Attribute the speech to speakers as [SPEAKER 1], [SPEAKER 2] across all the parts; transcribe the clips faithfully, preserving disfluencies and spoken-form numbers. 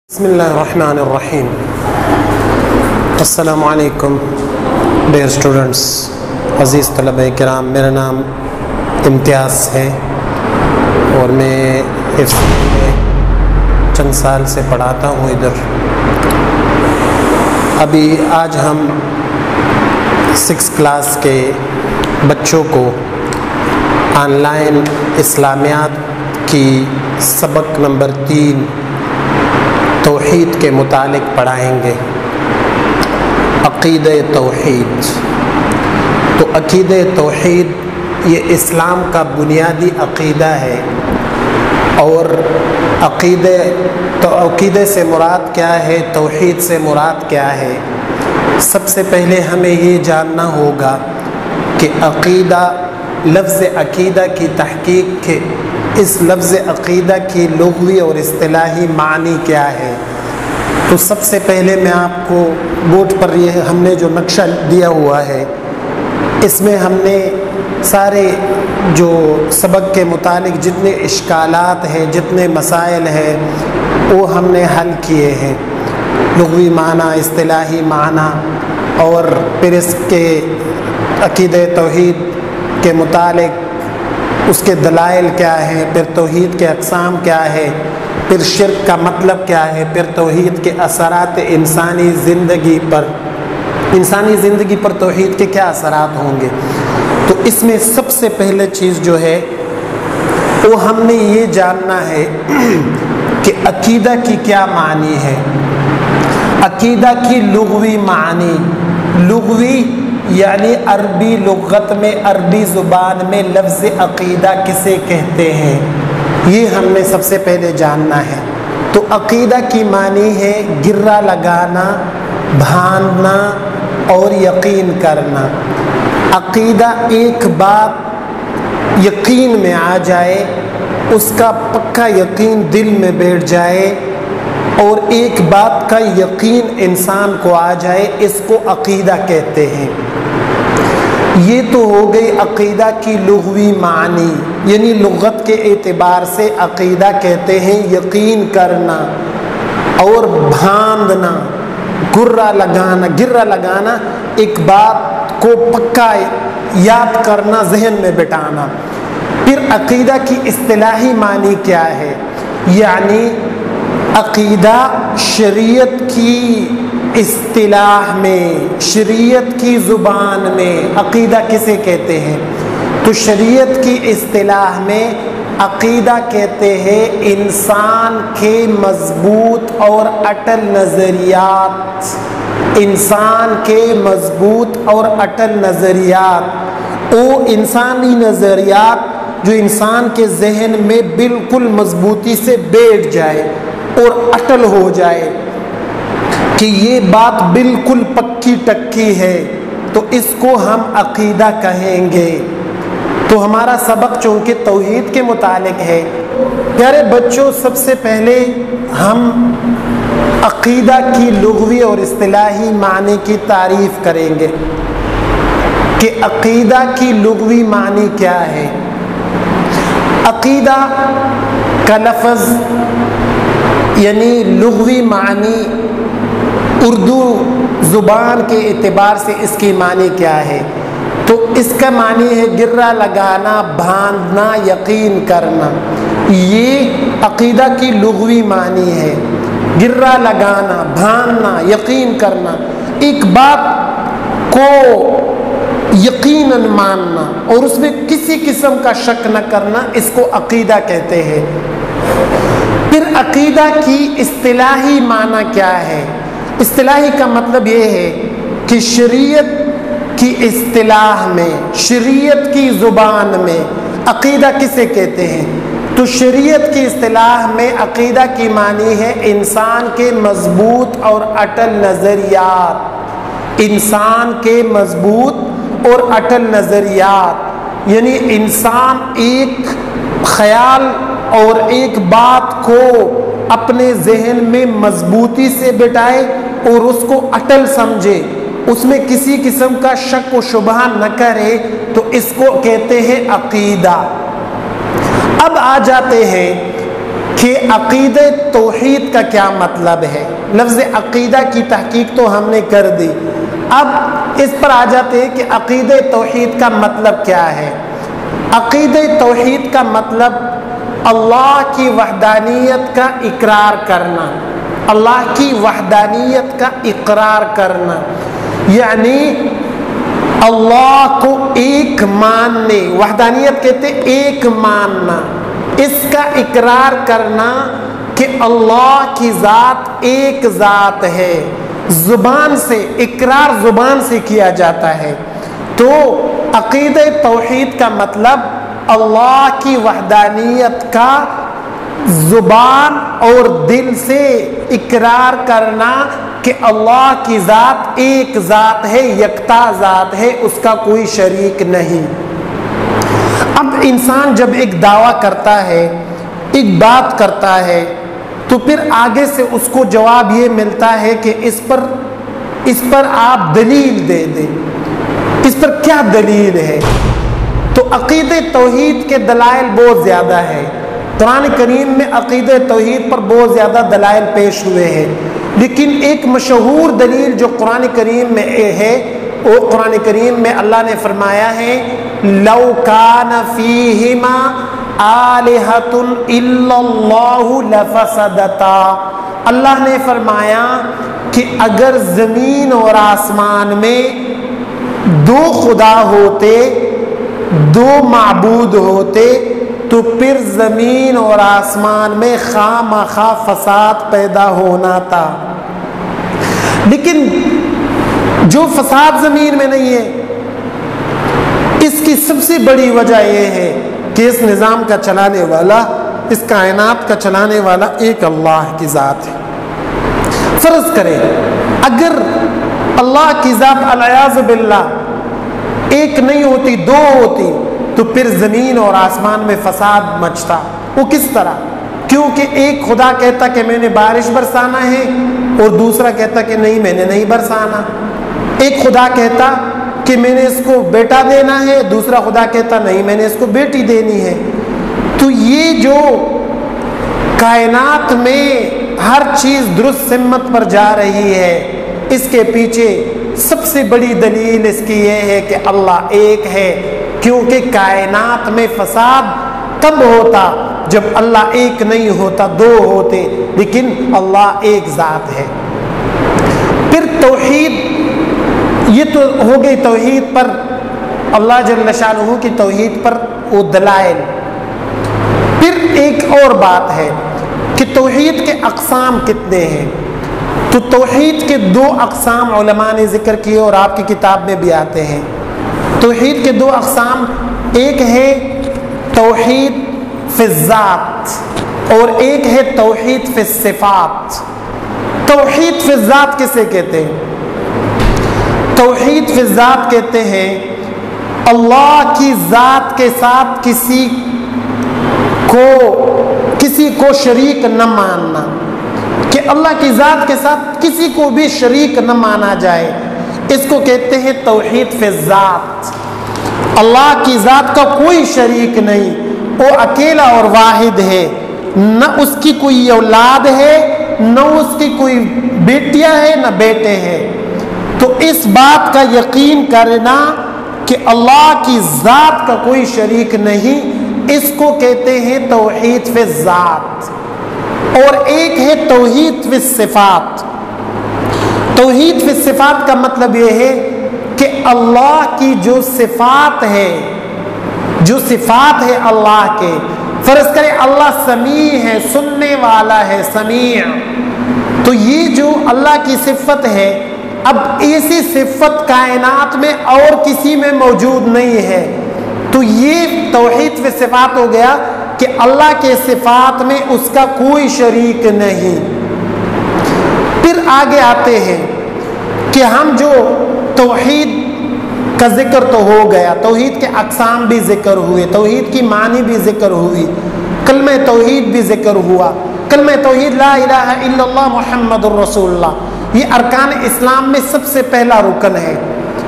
[SPEAKER 1] بسم اللہ الرحمن الرحیم۔ السلام علیکم ڈیئر اسٹوڈنٹس، عزیز طلبہ کرام، میرا نام امتیاز ہے اور میں حفظ میں چند سال سے پڑھاتا ہوں ادھر۔ ابھی آج ہم سکس کلاس کے بچوں کو آن لائن اسلامیات کی سبق نمبر تین توحید کے متعلق پڑھائیں گے۔ عقیدہ توحید۔ تو عقیدہ توحید یہ اسلام کا بنیادی عقیدہ ہے، اور عقیدہ تو عقیدہ سے مراد کیا ہے، توحید سے مراد کیا ہے؟ سب سے پہلے ہمیں یہ جاننا ہوگا کہ عقیدہ، لفظ عقیدہ کی تحقیق کے اس لفظ عقیدہ کی لغوی اور اصطلاحی معنی کیا ہے۔ تو سب سے پہلے میں آپ کو بورڈ پر یہ ہم نے جو نقشہ دیا ہوا ہے، اس میں ہم نے سارے جو سبق کے متعلق جتنے اشکالات ہیں، جتنے مسائل ہیں، وہ ہم نے حل کیے ہیں، لغوی معنی، اصطلاحی معنی، اور پھر اس کے عقیدہ توحید کے متعلق اس کے دلائل کیا ہیں، پھر توحید کے اقسام کیا ہے، پھر شرک کا مطلب کیا ہے، پھر توحید کے اثرات انسانی زندگی پر انسانی زندگی پر توحید کے کیا اثرات ہوں گے۔ تو اس میں سب سے پہلے چیز جو ہے وہ ہم نے یہ جاننا ہے کہ عقیدہ کی کیا معنی ہے۔ عقیدہ کی لغوی معنی، لغوی یعنی عربی لغت میں، عربی زبان میں لفظ عقیدہ کسے کہتے ہیں، یہ ہم نے سب سے پہلے جاننا ہے۔ تو عقیدہ کی معنی ہے گرہ لگانا، بھاننا اور یقین کرنا۔ عقیدہ ایک بات یقین میں آ جائے، اس کا پکا یقین دل میں بیٹھ جائے، اور ایک بات کا یقین انسان کو آ جائے، اس کو عقیدہ کہتے ہیں۔ یہ تو ہو گئی عقیدہ کی لغوی معنی، یعنی لغت کے اعتبار سے عقیدہ کہتے ہیں یقین کرنا اور بھاندنا، گرہ لگانا گرہ لگانا ایک بات کو پکا یاد کرنا، ذہن میں بٹھانا۔ پھر عقیدہ کی اصطلاحی معنی کیا ہے؟ یعنی عقیدہ شریعت کی اصطلاح میں، شریعت کی زبان میں عقیدہ کسے کہتے ہیں؟ تو شریعت کی اصطلاح میں عقیدہ کہتے ہیں انسان کے مضبوط اور اٹل نظریات، انسان کے مضبوط اور اٹل نظریات، وہ انسانی نظریات جو انسان کے ذہن میں بالکل مضبوطی سے بیٹھ جائے اور اٹل ہو جائے کہ یہ بات بالکل پکی ٹکی ہے، تو اس کو ہم عقیدہ کہیں گے۔ تو ہمارا سبق چونکہ توحید کے متعلق ہے، پیارے بچوں، سب سے پہلے ہم عقیدہ کی لغوی اور اصطلاحی معنی کی تعریف کریں گے کہ عقیدہ کی لغوی معنی کیا ہے۔ عقیدہ کا لفظ یعنی لغوی معنی اردو زبان کے اعتبار سے اس کی معنی کیا ہے؟ تو اس کا معنی ہے گرہ لگانا، بھاندنا، یقین کرنا۔ یہ عقیدہ کی لغوی معنی ہے، گرہ لگانا، بھاندنا، یقین کرنا، ایک بات کو یقیناً ماننا اور اس میں کسی قسم کا شک نہ کرنا، اس کو عقیدہ کہتے ہیں۔ پھر عقیدہ کی اصطلاحی معنی کیا ہے؟ اصطلاحی کا مطلب یہ ہے کہ شریعت کی اصطلاح میں، شریعت کی زبان میں عقیدہ کسے کہتے ہیں؟ تو شریعت کی اصطلاح میں عقیدہ کی معنی ہے انسان کے مضبوط اور اٹل نظریات، انسان کے مضبوط اور اٹل نظریات، یعنی انسان ایک خیال اور ایک بات کو اپنے ذہن میں مضبوطی سے بٹھائے اور اس کو اٹل سمجھے، اس میں کسی قسم کا شک و شبہ نہ کرے، تو اس کو کہتے ہیں عقیدہ۔ اب آ جاتے ہیں کہ عقیدہ توحید کا کیا مطلب ہے۔ لفظ عقیدہ کی تحقیق تو ہم نے کر دی، اب اس پر آ جاتے ہیں کہ عقیدہ توحید کا مطلب کیا ہے۔ عقیدہ توحید کا مطلب اللہ کی وحدانیت کا اقرار کرنا، اللہ کی وحدانیت کا اقرار کرنا، یعنی اللہ کو ایک ماننے، وحدانیت کہتے ایک ماننا، اس کا اقرار کرنا کہ اللہ کی ذات ایک ذات ہے۔ زبان سے اقرار زبان سے کیا جاتا ہے، تو عقیدہ توحید کا مطلب اللہ کی وحدانیت کا زبان اور دل سے اقرار کرنا کہ اللہ کی ذات ایک ذات ہے، یکتا ذات ہے، اس کا کوئی شریک نہیں۔ اب انسان جب ایک دعویٰ کرتا ہے، ایک بات کرتا ہے، تو پھر آگے سے اس کو جواب یہ ملتا ہے کہ اس پر اس پر آپ دلیل دے دیں، اس پر کیا دلیل ہے۔ تو عقیدہ توحید کے دلائل بہت زیادہ ہے، قرآن کریم میں عقیدہ توحید پر بہت زیادہ دلائل پیش ہوئے ہیں، لیکن ایک مشہور دلیل جو قرآن کریم میں ہے، وہ قرآن کریم میں اللہ نے فرمایا ہے لو کان فیہما آلہۃ الا اللہ لفسدتا۔ اللہ نے فرمایا کہ اگر زمین اور آسمان میں دو خدا ہوتے، دو معبود ہوتے، تو پھر زمین اور آسمان میں خواہ مخواہ فساد پیدا ہونا تھا۔ لیکن جو فساد زمین میں نہیں ہے، اس کی سب سے بڑی وجہ یہ ہے کہ اس نظام کا چلانے والا، اس کائنات کا چلانے والا ایک اللہ کی ذات ہے۔ فرض کریں اگر اللہ کی ذات العیاذ باللہ ایک نہیں ہوتی، دو ہوتی، تو پھر زمین اور آسمان میں فساد مچتا۔ وہ کس طرح؟ کیونکہ ایک خدا کہتا کہ میں نے بارش برسانا ہے اور دوسرا کہتا کہ نہیں میں نے نہیں برسانا۔ ایک خدا کہتا کہ میں نے اس کو بیٹا دینا ہے، دوسرا خدا کہتا نہیں میں نے اس کو بیٹی دینی ہے۔ تو یہ جو کائنات میں ہر چیز درست سمت پر جا رہی ہے، اس کے پیچھے سب سے بڑی دلیل اس کی یہ ہے کہ اللہ ایک ہے، کیونکہ کائنات میں فساد تب ہوتا جب اللہ ایک نہیں ہوتا، دو ہوتے، لیکن اللہ ایک ذات ہے۔ پھر توحید، یہ تو ہو گئی توحید پر، اللہ جل شانہ کی توحید پر وہ دلائل۔ پھر ایک اور بات ہے کہ توحید کے اقسام کتنے ہیں۔ تو توحید کے دو اقسام علماء نے ذکر کیے اور آپ کی کتاب میں بھی آتے ہیں۔ توحید کے دو اقسام، ایک ہے توحید فی الذات اور ایک ہے توحید فی الصفات۔ توحید فی الذات کسے کہتے ہیں؟ توحید فی الذات کہتے ہیں اللہ کی ذات کے ساتھ کسی کو کسی کو شریک نہ ماننا، کہ اللہ کی ذات کے ساتھ کسی کو بھی شریک نہ مانا جائے، اس کو کہتے ہیں توحید فی الذات۔ اللہ کی ذات کا کوئی شریک نہیں، وہ اکیلا اور واحد ہے، نہ اس کی کوئی اولاد ہے، نہ اس کی کوئی بیٹیاں ہیں نہ بیٹے ہیں۔ تو اس بات کا یقین کرنا کہ اللہ کی ذات کا کوئی شریک نہیں، اس کو کہتے ہیں توحید فی الذات۔ اور ایک ہے توحید فی الصفات۔ توحید فی الصفات کا مطلب یہ ہے کہ اللہ کی جو صفات ہے، جو صفات ہے اللہ کے، فرض کرے اللہ سمیع ہے، سننے والا ہے، سمیع، تو یہ جو اللہ کی صفت ہے، اب ایسی صفت کائنات میں اور کسی میں موجود نہیں ہے، تو یہ توحید فی صفات ہو گیا کہ اللہ کے صفات میں اس کا کوئی شریک نہیں۔ پھر آگے آتے ہیں کہ ہم جو توحید کا ذکر تو ہو گیا، توحید کے اقسام بھی ذکر ہوئے، توحید کی معنی بھی ذکر ہوئی، کلمہ توحید بھی ذکر ہوا، کلمہ توحید لا الہ الا اللہ محمد الرسول اللہ، یہ ارکان اسلام میں سب سے پہلا رکن ہے۔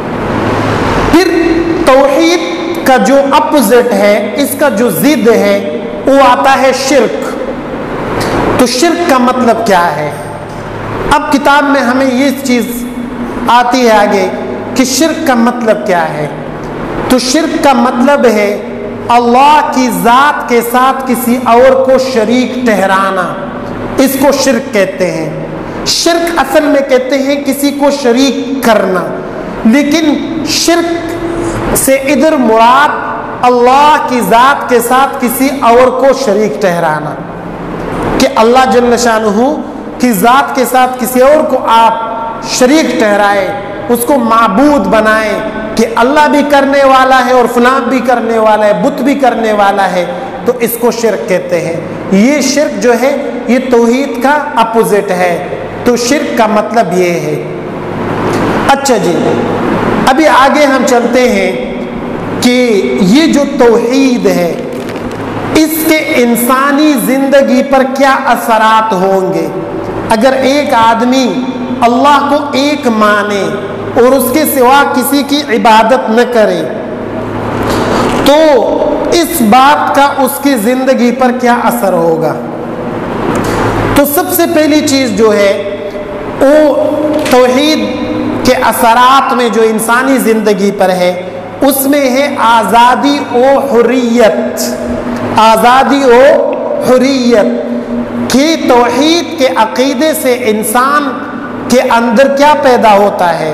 [SPEAKER 1] پھر توحید کا جو اپوزٹ ہے، اس کا جو ضد ہے، وہ آتا ہے شرک۔ تو شرک کا مطلب کیا ہے؟ اب کتاب میں ہمیں یہ چیز آتی ہے آگے کہ شرک کا مطلب کیا ہے. تو شرک کا مطلب ہے اللہ کی ذات کے ساتھ کسی اور کو شریک ٹھہرانا. اس کو شرک کہتے ہیں. شرک اصل میں کہتے ہیں کسی کو شریک کرنا، لیکن شرک سے ادھر مراد اللہ کی ذات کے ساتھ کسی اور کو شریک ٹھہرانا، کہ اللہ جل شانہ کی ذات کے ساتھ کسی اور کو آپ شریک ٹھہرائے، اس کو معبود بنائیں کہ اللہ بھی کرنے والا ہے اور فلاں بھی کرنے والا ہے، بت بھی کرنے والا ہے، تو اس کو شرک کہتے ہیں. یہ شرک جو ہے یہ توحید کا اپوزٹ ہے. تو شرک کا مطلب یہ ہے. اچھا جی، ابھی آگے ہم چلتے ہیں کہ یہ جو توحید ہے اس کے انسانی زندگی پر کیا اثرات ہوں گے. اگر ایک آدمی اللہ کو ایک مانے اور اس کے سوا کسی کی عبادت نہ کرے تو اس بات کا اس کی زندگی پر کیا اثر ہوگا. تو سب سے پہلی چیز جو ہے وہ توحید کے اثرات میں جو انسانی زندگی پر ہے اس میں ہے آزادی و حریت. آزادی و حریت کہ توحید کے عقیدے سے انسان کے اندر کیا پیدا ہوتا ہے؟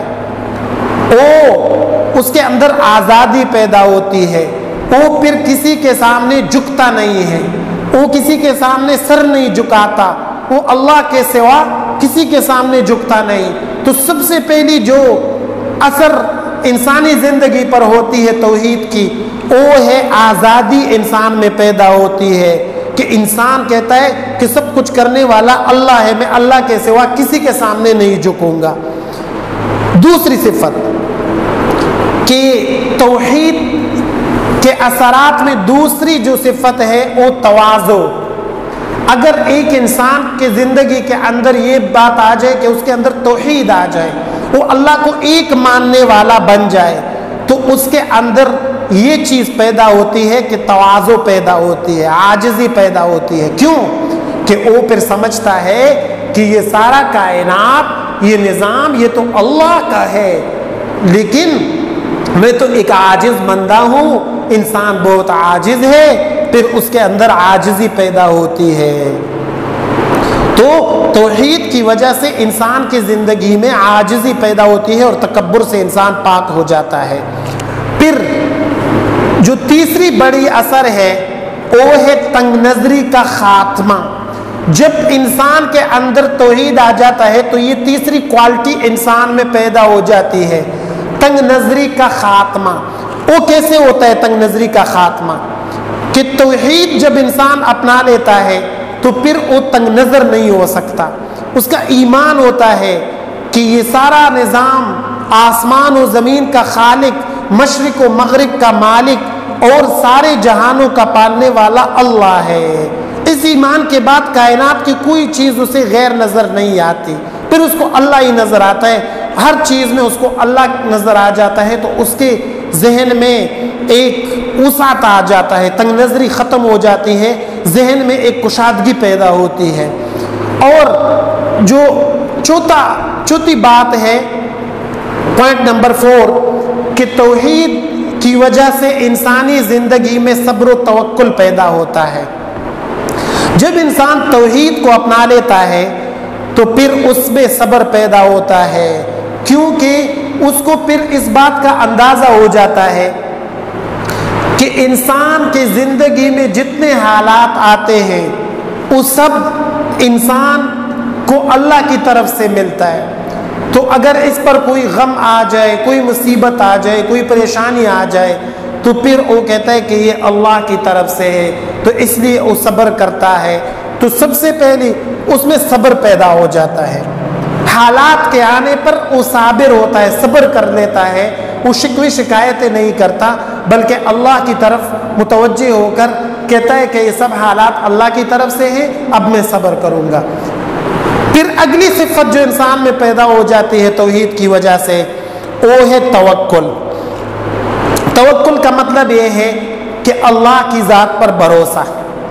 [SPEAKER 1] وہ اس کے اندر آزادی پیدا ہوتی ہے. وہ پھر کسی کے سامنے جھکتا نہیں ہے، وہ کسی کے سامنے سر نہیں جھکاتا، وہ اللہ کے سوا کسی کے سامنے جھکتا نہیں. تو سب سے پہلی جو اثر انسانی زندگی پر ہوتی ہے توحید کی، وہ ہے آزادی انسان میں پیدا ہوتی ہے کہ انسان کہتا ہے کہ سب کچھ کرنے والا اللہ ہے، میں اللہ کے سوا کسی کے سامنے نہیں جھکوں گا. دوسری صفت کہ توحید کے اثرات میں دوسری جو صفت ہے وہ تواضع. اگر ایک انسان کے زندگی کے اندر یہ بات آ جائے کہ اس کے اندر توحید آ جائے، وہ اللہ کو ایک ماننے والا بن جائے، تو اس کے اندر یہ چیز پیدا ہوتی ہے کہ تواضع پیدا ہوتی ہے، عاجزی پیدا ہوتی ہے. کیوں؟ کہ وہ پھر سمجھتا ہے کہ یہ سارا کائنات، یہ نظام، یہ تو اللہ کا ہے، لیکن میں تو ایک عاجز بندہ ہوں. انسان بہت عاجز ہے، پھر اس کے اندر عاجزی پیدا ہوتی ہے. تو توحید کی وجہ سے انسان کی زندگی میں عاجزی پیدا ہوتی ہے اور تکبر سے انسان پاک ہو جاتا ہے. پھر جو تیسری بڑی اثر ہے وہ ہے تنگ نظری کا خاتمہ. جب انسان کے اندر توحید آ جاتا ہے تو یہ تیسری کوالٹی انسان میں پیدا ہو جاتی ہے، تنگ نظری کا خاتمہ. وہ کیسے ہوتا ہے تنگ نظری کا خاتمہ؟ کہ توحید جب انسان اپنا لیتا ہے تو پھر وہ تنگ نظر نہیں ہو سکتا. اس کا ایمان ہوتا ہے کہ یہ سارا نظام آسمان و زمین کا خالق، مشرق و مغرب کا مالک اور سارے جہانوں کا پالنے والا اللہ ہے. اس ایمان کے بعد کائنات کی کوئی چیز اسے غیر نظر نہیں آتی، پھر اس کو اللہ ہی نظر آتا ہے. ہر چیز میں اس کو اللہ نظر آ جاتا ہے، تو اس کے ذہن میں ایک وسعت آ جاتا ہے، تنگ نظری ختم ہو جاتی ہے، ذہن میں ایک کشادگی پیدا ہوتی ہے. اور جو چوتھا چوتھی بات ہے، پوائنٹ نمبر فور، کہ توحید کی وجہ سے انسانی زندگی میں صبر و توکل پیدا ہوتا ہے. جب انسان توحید کو اپنا لیتا ہے تو پھر اس میں صبر پیدا ہوتا ہے، کیونکہ اس کو پھر اس بات کا اندازہ ہو جاتا ہے کہ انسان کی زندگی میں جتنے حالات آتے ہیں وہ سب انسان کو اللہ کی طرف سے ملتا ہے. تو اگر اس پر کوئی غم آ جائے، کوئی مصیبت آ جائے، کوئی پریشانی آ جائے تو پھر وہ کہتا ہے کہ یہ اللہ کی طرف سے ہے، تو اس لیے وہ صبر کرتا ہے. تو سب سے پہلے اس میں صبر پیدا ہو جاتا ہے. حالات کے آنے پر وہ صابر ہوتا ہے، صبر کر لیتا ہے، وہ شکوی شکایتیں نہیں کرتا بلکہ اللہ کی طرف متوجہ ہو کر کہتا ہے کہ یہ سب حالات اللہ کی طرف سے ہیں، اب میں صبر کروں گا. پھر اگلی صفت جو انسان میں پیدا ہو جاتی ہے توحید کی وجہ سے وہ ہے توکل. توکل کا مطلب یہ ہے کہ اللہ کی ذات پر بھروسہ،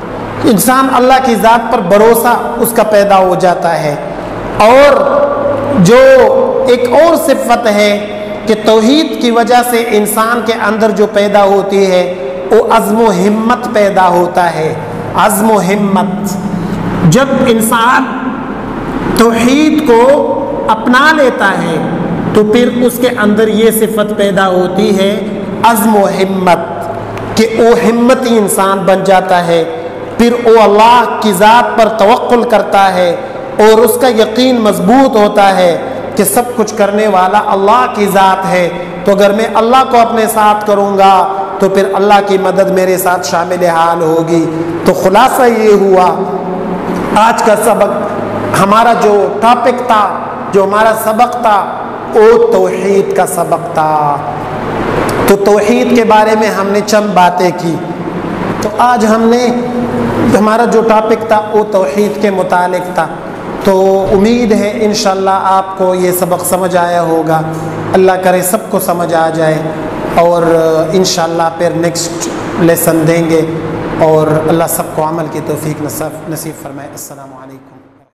[SPEAKER 1] انسان اللہ کی ذات پر بھروسہ اس کا پیدا ہو جاتا ہے۔ اور جو ایک اور صفت ہے کہ توحید کی وجہ سے انسان کے اندر جو پیدا ہوتی ہے وہ عزم و ہمت پیدا ہوتا ہے۔ عزم و ہمت، جب انسان توحید کو اپنا لیتا ہے تو پھر اس کے اندر یہ صفت پیدا ہوتی ہے عزم و ہمت، کہ وہ ہمتی انسان بن جاتا ہے، پھر وہ اللہ کی ذات پر توکل کرتا ہے اور اس کا یقین مضبوط ہوتا ہے کہ سب کچھ کرنے والا اللہ کی ذات ہے، تو اگر میں اللہ کو اپنے ساتھ کروں گا تو پھر اللہ کی مدد میرے ساتھ شامل حال ہوگی۔ تو خلاصہ یہ ہوا آج کا سبق، ہمارا جو ٹاپک تھا، جو ہمارا سبق تھا، وہ توحید کا سبق تھا۔ تو توحید کے بارے میں ہم نے چند باتیں کی۔ تو آج ہم نے ہمارا جو ٹاپک تھا وہ توحید کے متعلق تھا۔ تو امید ہے انشاءاللہ آپ کو یہ سبق سمجھ آیا ہوگا، اللہ کرے سب کو سمجھ آ جائے، اور انشاءاللہ پھر نیکسٹ لیسن دیں گے، اور اللہ سب کو عمل کی توفیق نصیب فرمائے۔ السلام علیکم۔